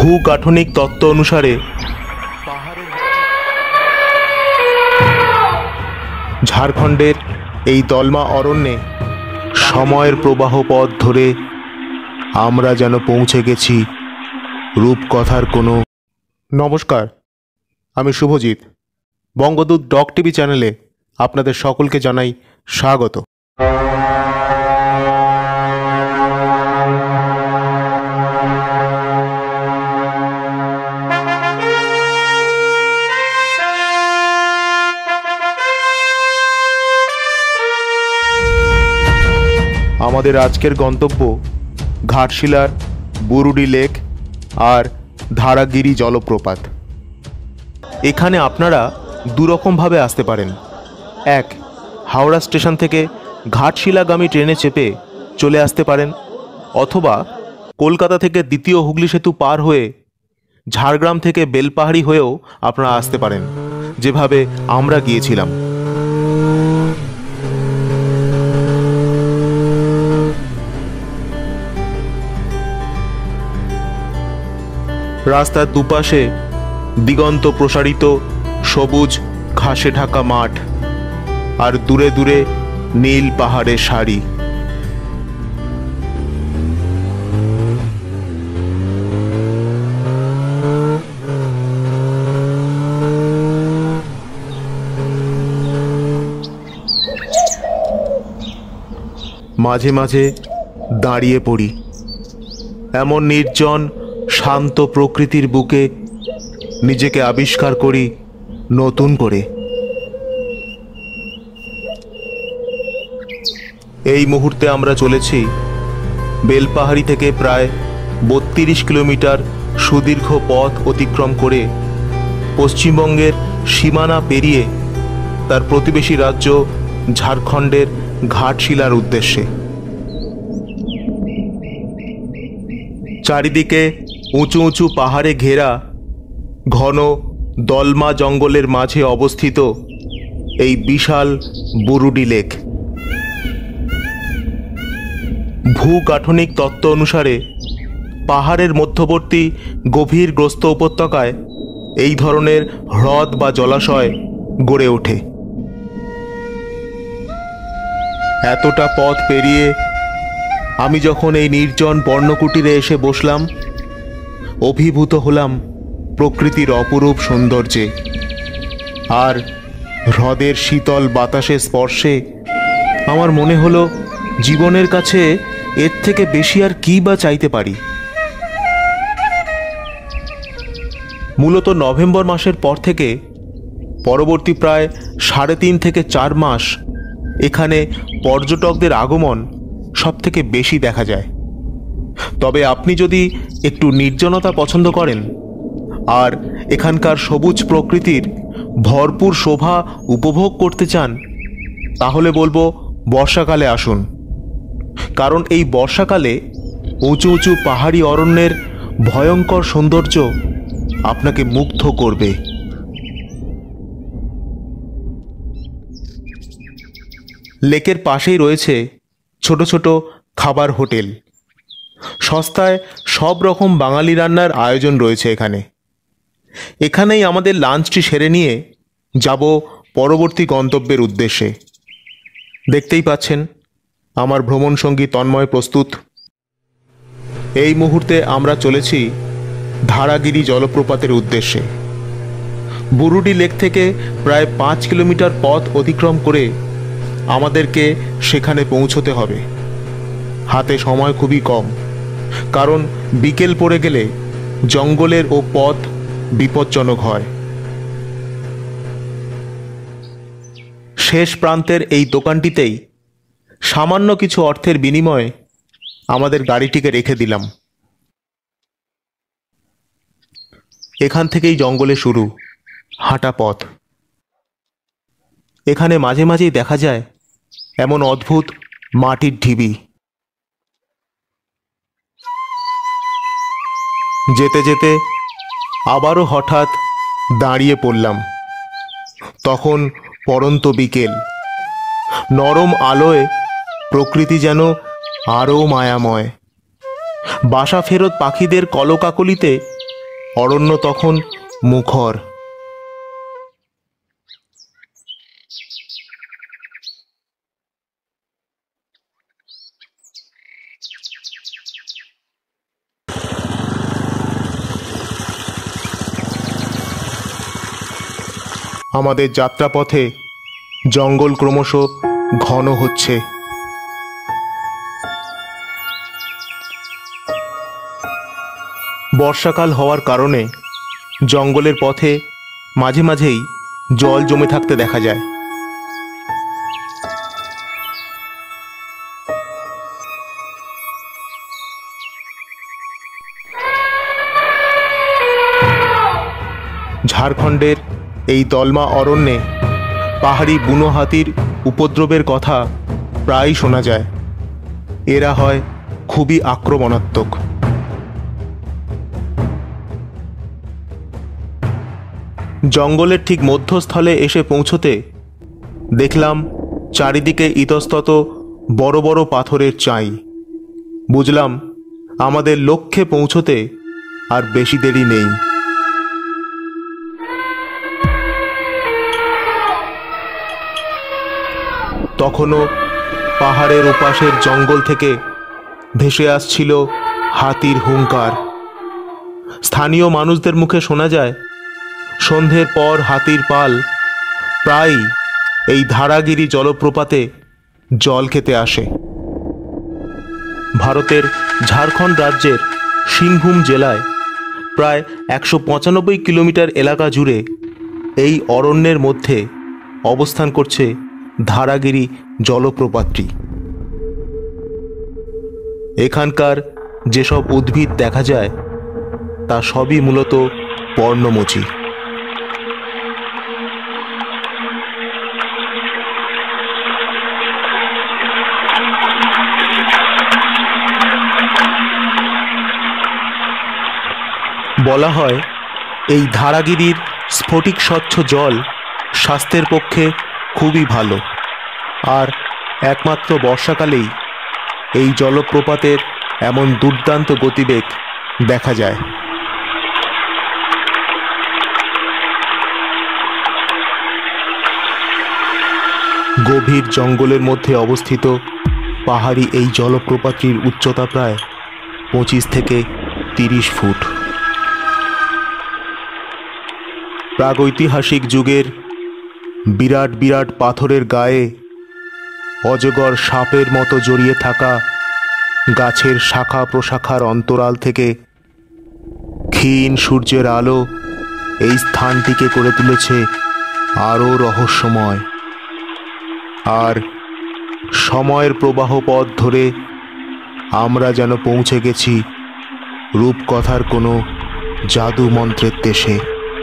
ভূগাঠনিক তত্ত্ব অনুসারে ঝাড়খণ্ডের এই দলমা অরণ্যে সময়ের প্রবাহ পথ ধরে আমরা যেন পৌঁছে গেছি রূপকথার কোনো। নমস্কার, আমি শুভজিৎ। বঙ্গদূত ডক টিভি চ্যানেলে আপনাদের সকলকে জানাই স্বাগত। আমাদের আজকের গন্তব্য ঘাটশিলার বুরুডি লেক আর ধারাগিরি জলপ্রপাত। এখানে আপনারা দুরকমভাবে আসতে পারেন। এক, হাওড়া স্টেশন থেকে ঘাটশিলাগামী ট্রেনে চেপে চলে আসতে পারেন, অথবা কলকাতা থেকে দ্বিতীয় হুগলি সেতু পার হয়ে ঝাড়গ্রাম থেকে বেলপাহাড়ি হয়েও আপনারা আসতে পারেন, যেভাবে আমরা গিয়েছিলাম। রাস্তার দুপাশে দিগন্ত প্রসারিত সবুজ ঘাসে ঢাকা মাঠ, আর দূরে দূরে নীল পাহাড়ের সারি। মাঝে মাঝে দাঁড়িয়ে পড়ি এমন নির্জন শান্ত প্রকৃতির বুকে, নিজেকে আবিষ্কার করি নতুন করে। এই মুহূর্তে আমরা চলেছি বেলপাহাড়ি থেকে প্রায় 32 কিলোমিটার সুদীর্ঘ পথ অতিক্রম করে পশ্চিমবঙ্গের সীমানা পেরিয়ে তার প্রতিবেশী রাজ্য ঝাড়খণ্ডের ঘাটশিলার উদ্দেশ্যে। চারিদিকে উঁচু উঁচু পাহাড়ে ঘেরা ঘন দলমা জঙ্গলের মাঝে অবস্থিত এই বিশাল বুরুডি লেক। ভূগাঠনিক তত্ত্ব অনুসারে পাহাড়ের মধ্যবর্তী গভীর গ্রস্ত উপত্যকায় এই ধরনের হ্রদ বা জলাশয় গড়ে ওঠে। এতটা পথ পেরিয়ে আমি যখন এই নির্জন পর্ণকুটিরে এসে বসলাম, অভিভূত হলাম প্রকৃতির অপরূপ সৌন্দর্যে, আর হ্রদের শীতল বাতাসের স্পর্শে আমার মনে হলো জীবনের কাছে এর থেকে বেশি আর কী বা চাইতে পারি। মূলত নভেম্বর মাসের পর থেকে পরবর্তী প্রায় 3.5 থেকে 4 মাস এখানে পর্যটকদের আগমন সব থেকে বেশি দেখা যায়। তবে আপনি যদি একটু নির্জনতা পছন্দ করেন আর এখানকার সবুজ প্রকৃতির ভরপুর শোভা উপভোগ করতে চান, তাহলে বলবো বর্ষাকালে আসুন। কারণ এই বর্ষাকালে উঁচু উঁচু পাহাড়ি অরণ্যের ভয়ঙ্কর সৌন্দর্য আপনাকে মুগ্ধ করবে। লেকের পাশেই রয়েছে ছোট ছোট খাবার হোটেল। সস্তায় সব রকম বাঙালি রান্নার আয়োজন রয়েছে এখানেই আমাদের লাঞ্চটি সেরে নিয়ে যাব পরবর্তী গন্তব্যের উদ্দেশ্যে। দেখতেই পাচ্ছেন আমার ভ্রমণ সঙ্গী তন্ময় প্রস্তুত। এই মুহূর্তে আমরা চলেছি ধারাগিরি জলপ্রপাতের উদ্দেশ্যে। বুরুডি লেক থেকে প্রায় 5 কিলোমিটার পথ অতিক্রম করে আমাদেরকে সেখানে পৌঁছতে হবে। হাতে সময় খুবই কম, কারণ বিকেল পড়ে গেলে জঙ্গলের ও পথ বিপজ্জনক হয়। শেষ প্রান্তের এই দোকানটিতেই সামান্য কিছু অর্থের বিনিময়ে আমাদের গাড়িটিকে রেখে দিলাম। এখান থেকেই জঙ্গলে শুরু হাঁটা পথ। এখানে মাঝে মাঝেই দেখা যায় এমন অদ্ভুত মাটির ঢিবি। যেতে যেতে আবারও হঠাৎ দাঁড়িয়ে পড়লাম। তখন পড়ন্ত বিকেল, নরম আলোয় প্রকৃতি যেন আরও মায়াময়। বাসা ফেরত পাখিদের কলকাকলিতে অরণ্য তখন মুখর। আমাদের যাত্রাপথে জঙ্গল ক্রমশ ঘন হচ্ছে। বর্ষাকাল হওয়ার কারণে জঙ্গলের পথে মাঝে মাঝেই জল জমে থাকতে দেখা যায়। ঝাড়খণ্ডের এই দলমা অরণ্যে পাহাড়ি বুনো হাতির উপদ্রবের কথা প্রায় শোনা যায়। এরা হয় খুবই আক্রমণাত্মক। জঙ্গলের ঠিক মধ্যস্থলে এসে পৌঁছতে দেখলাম চারিদিকে ইতস্তত বড় বড় পাথরের চাই। বুঝলাম আমাদের লক্ষ্যে পৌঁছতে আর বেশি দেরি নেই। তখনও পাহাড়ের ওপাশের জঙ্গল থেকে ভেসে আসছিল হাতির হুঙ্কার। স্থানীয় মানুষদের মুখে শোনা যায় সন্ধ্যের পর হাতির পাল প্রায়ই এই ধারাগিরি জলপ্রপাতে জল খেতে আসে। ভারতের ঝাড়খণ্ড রাজ্যের সিংভূম জেলায় প্রায় 195 কিলোমিটার এলাকা জুড়ে এই অরণ্যের মধ্যে অবস্থান করছে ধারাগিরি জলপ্রপাতটি। এখানকার যেসব উদ্ভিদ দেখা যায় তা সবই মূলত পর্ণমোচী। বলা হয় এই ধারাগিরির স্ফটিক স্বচ্ছ জল স্বাস্থ্যের পক্ষে খুবই ভালো, আর একমাত্র বর্ষাকালেই এই জলপ্রপাতের এমন দুর্দান্ত গতিবেগ দেখা যায়। গভীর জঙ্গলের মধ্যে অবস্থিত পাহাড়ি এই জলপ্রপাতটির উচ্চতা প্রায় 25 থেকে 30 ফুট। প্রাগৈতিহাসিক যুগের বিরাট বিরাট পাথরের গায়ে অজগর সাপের মতো জড়িয়ে থাকা গাছের শাখা প্রশাখার অন্তরাল থেকে ক্ষীণ সূর্যের আলো এই স্থানটিকে করে তুলেছে আরও রহস্যময়। আর সময়ের প্রবাহ পথ ধরে আমরা যেন পৌঁছে গেছি রূপকথার কোনো জাদু মন্ত্রের দেশে।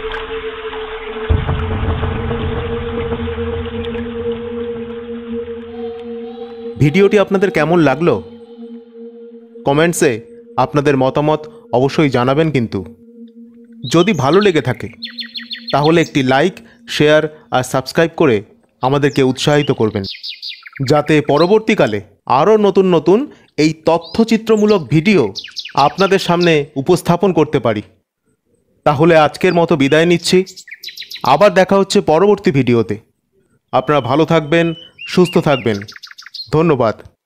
ভিডিওটি আপনাদের কেমন লাগলো কমেন্টসে আপনাদের মতামত অবশ্যই জানাবেন। কিন্তু যদি ভালো লেগে থাকে তাহলে একটি লাইক, শেয়ার আর সাবস্ক্রাইব করে আমাদেরকে উৎসাহিত করবেন, যাতে পরবর্তীকালে আরও নতুন নতুন এই তথ্যচিত্রমূলক ভিডিও আপনাদের সামনে উপস্থাপন করতে পারি। তাহলে আজকের মতো বিদায় নিচ্ছি। আবার দেখা হচ্ছে পরবর্তী ভিডিওতে। আপনারা ভালো থাকবেন, সুস্থ থাকবেন। ধন্যবাদ।